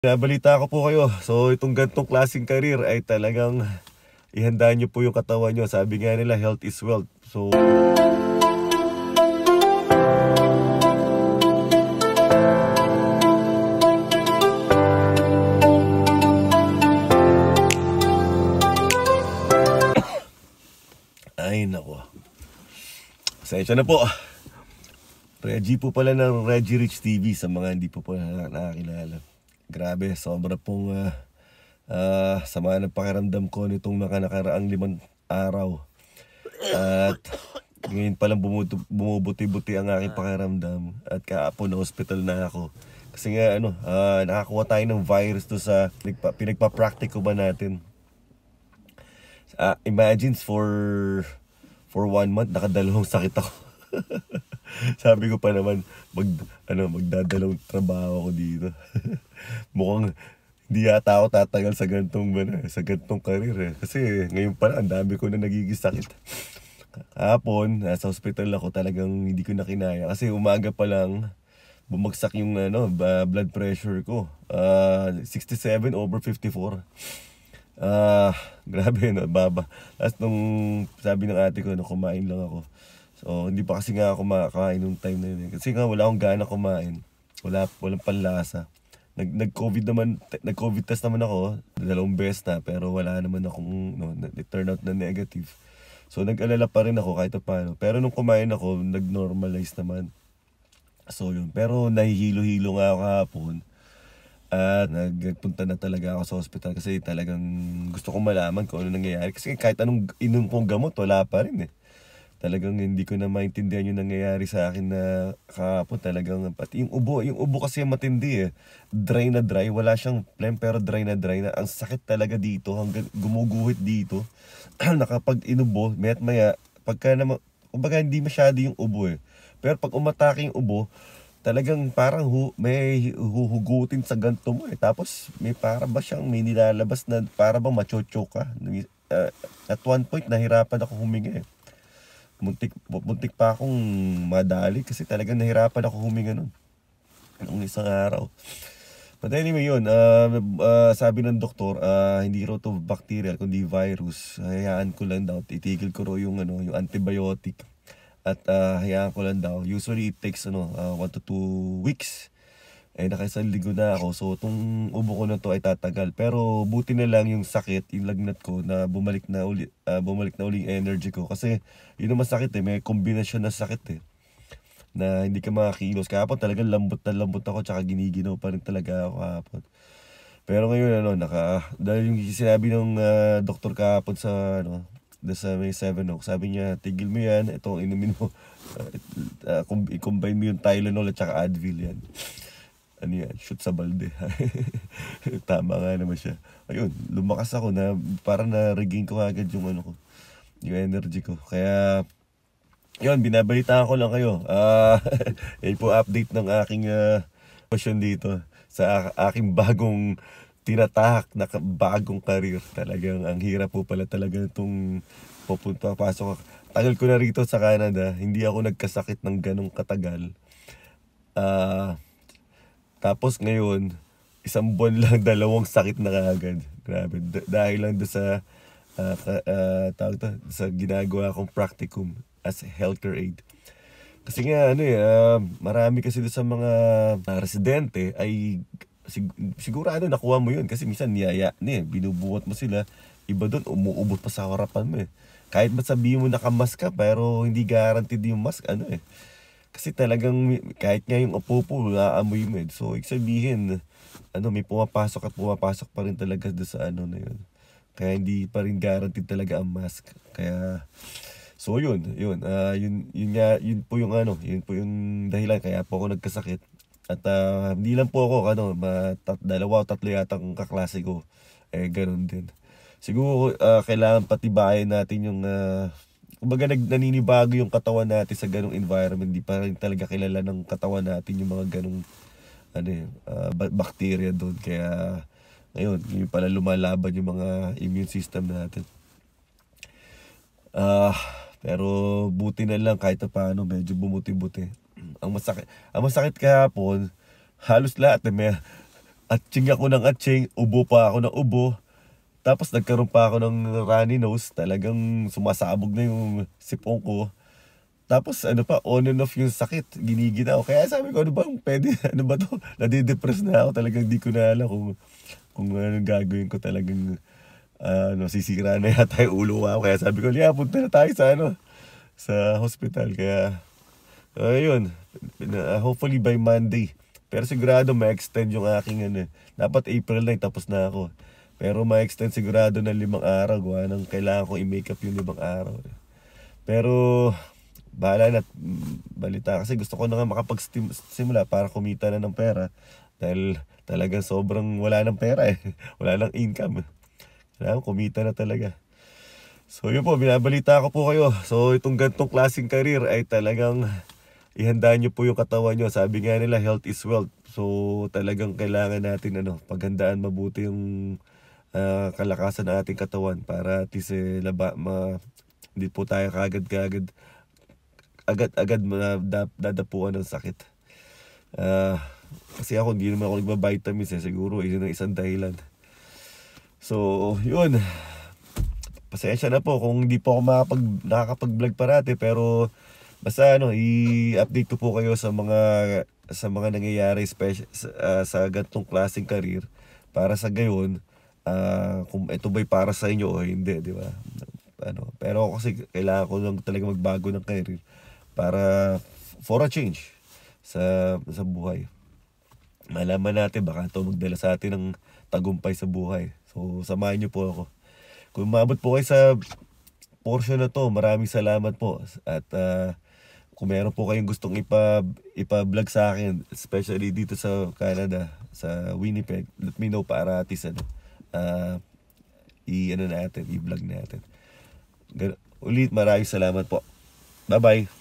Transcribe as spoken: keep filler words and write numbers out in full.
Nabalita ko po kayo. So itong gantong klaseng career ay talagang ihanda nyo po yung katawan nyo. Sabi nga nila, health is wealth. So ay nako, pasensya na po. Reggie po pala ng Reggie Rich T V sa mga hindi po pala nakakilala. Grabe, sobra pong uh, uh, sama ng pakiramdam ko nitong mga nakaraang limang araw. At ngayon palang bumubuti-buti ang aking pakiramdam. At kahapon na hospital na ako. Kasi nga ano, uh, nakakuha tayo ng virus to sa pinagpa, pinagpa-practice ba natin. Uh, imagine for for one month nakadalawang sakit ako. Sabi ko pa naman mag ano magdadalawang trabaho ako dito. Mukhang hindi yata ako tatagal sa gantong ano, sa gantong career eh. Kasi ngayon pa lang ang dami ko na nagiging sakit. Kahapon nasa hospital ako, talagang hindi ko na kinaya kasi umaga pa lang bumagsak yung ano blood pressure ko. Uh, sixty-seven over fifty-four. Ah, uh, grabe no, baba. Tapos nung sabi ng ate ko na kumain lang ako. So, hindi pa kasi nga ako makakain nung time na yun. Kasi nga wala akong gana kumain. Wala, walang panlasa. Nag, nag-COVID naman, nag-COVID test naman ako. Dalawang beses na, pero wala naman akong, no, turn out na negative. So, nag-alala pa rin ako kahit paano. Pero nung kumain ako, nag-normalize naman. So, yun. Pero nahihilo-hilo nga ako kahapon. At nagpunta na talaga ako sa hospital kasi talagang gusto kong malaman kung ano nangyayari. Kasi kahit anong inom kong gamot, wala pa rin eh. Talagang hindi ko na maintindihan yung nangyayari sa akin na kahapon. Talagang pati yung ubo, yung ubo kasi matindi eh. Dry na dry, wala siyang phlegm pero dry na dry na. Ang sakit talaga dito, hanggang gumuguhit dito. Nakapag inubo, maya't maya, pagka naman, kumbaga hindi masyado yung ubo eh. Pero pag umatake yung ubo, talagang parang hu, may huhugutin sa ganto mo eh. Tapos may para ba siyang may nilalabas na para bang machocho ka. Uh, at one point, nahirapan ako huminga eh. Muntik, muntik pa akong madali kasi talagang nahirapan ako huminga nun. Nung isang araw. But anyway yun, uh, uh, sabi ng doktor, uh, hindi raw to bacterial kundi virus. Hayaan ko lang daw, titigil ko raw yung, ano, yung antibiotic. At uh, hayaan ko lang daw. Usually it takes ano, uh, one to two weeks. Eh nakaisang linggo na ako, so itong ubo ko na to ay tatagal. Pero buti na lang yung sakit, yung lagnat ko na bumalik na uli, uh, bumalik na uli yung energy ko. Kasi yun naman sakit eh, may kombinasyon na sakit eh. Na hindi ka makakilos. Kahapon talagang lambot na lambot ako, tsaka giniginaw pa rin talaga ako kahapon. Pero ngayon ano, naka, dahil yung sinabi ng uh, doktor kahapon sa ano, sa may seven Oaks, sabi niya, tigil mo yan, ito inumin mo, uh, uh, i-combine mo yung Tylenol at tsaka Advil yan. Ano yan, shoot sa balde. Tama nga naman siya. Ayun, lumakas ako na para na-regain ko agad yung ano ko, yung energy ko. Kaya, yun, binabalitaan ko lang kayo. Uh, yun po update ng aking uh, passion dito sa aking bagong tinatahak na bagong career. Talagang ang hirap po pala talaga itong pupunta, pasok. Tagal ko na rito sa Canada, hindi ako nagkasakit ng ganong katagal. Ah... Uh, Tapos ngayon, isang buwan lang, dalawang sakit na kaagad. Grabe. D- dahil lang doon sa, uh, uh, tawag to, sa ginagawa kong practicum as a healthcare aid. Kasi nga, ano eh, uh, marami kasi doon sa mga uh, residente ay sig- sigurado nakuha mo yun. Kasi minsan niyaya, eh, binubuhat mo sila. Iba doon, umuubot pa sa harapan mo eh. Kahit ba sabihin mo nakamask ka, pero hindi guaranteed yung mask, ano eh. Kasi talagang kahit nga yung upo po, naamoy mo eh. So, ibig sabihin, ano, may pumapasok at pumapasok pa rin talaga doon sa ano na yun. Kaya hindi pa rin guaranteed talaga ang mask. Kaya, so yun, yun. Uh, yun, yun, nga, yun po yung ano, yun po yung dahilan. Kaya po ako nagkasakit. At uh, hindi lang po ako, ano, matat, dalawa o tatlo yata ang kaklase ko. Eh, ganun din. Siguro, uh, kailangan patibayin natin yung... Uh, Kumbaga nag naninibago yung katawan natin sa ganung environment. Di pa rin talaga kilala ng katawan natin yung mga ganung ano eh, uh, bacteria doon. Kaya ngayon, yung pala lumalaban yung mga immune system natin. Ah, uh, pero buti na lang kahit paano medyo bumuti-buti. Ang masakit, ang masakit kahapon, halos lahat eh, may atching ako ng atching, ubo pa ako ng ubo. Tapos nagkaroon pa ako ng runny nose, talagang sumasabog na yung sipon ko. Tapos ano pa, on and off yung sakit, ginigina ako. Kaya sabi ko, ano ba, pwede, ano ba to? Nadidepress na ako, talagang di ko na alam kung, kung ano gagawin ko, talagang uh, ano, sisira na yata yung ulo ako. Kaya sabi ko, liya, punta na tayo sa ano, sa hospital. Kaya, ayun, uh, hopefully by Monday. Pero sigurado ma-extend yung aking ano, dapat April nine tapos na ako. Pero ma-extend sigurado ng limang araw. Gawa ng kailangan ko i-makeup yung limang araw. Pero bahala na, balita. Kasi gusto ko na nga makapagsimula para kumita na ng pera. Dahil talagang sobrang wala ng pera eh. Wala ng income. Kailangan kumita na talaga. So yun po, binabalita ko po kayo. So itong gantong klaseng career ay talagang ihandaan nyo po yung katawan nyo. Sabi nga nila, health is wealth. So talagang kailangan natin ano, paghandaan mabuti yung Uh, kalakasan ng ating katawan para at least eh, laba, ma, hindi po tayo kagad-kagad agad-agad dadapuan ng sakit. Uh, kasi ako hindi naman ako nagbabitamins eh, siguro yun ang isang dahilan. So yun, pasensya na po kung hindi po ako makapag, nakakapag-vlog parati, pero basta ano, i-update ko po kayo sa mga sa mga nangyayari special, uh, sa gantong klaseng career para sa gayon Uh, kung ito ba'y para sa inyo o hindi, di ba? Ano, pero ako kasi kailangan ko lang talaga magbago ng career para for a change sa sa buhay. Malaman natin baka ito magdala sa atin ng tagumpay sa buhay. So samahan niyo po ako. Kung umabot po kayo sa portion na to, maraming salamat po. At uh, kung meron po kayong gustong ipa ipa-vlog sa akin, especially dito sa Canada, sa Winnipeg, let me know para at least ano, Uh, i-ano natin, i-vlog natin. Ulit, maraming salamat po. Bye-bye.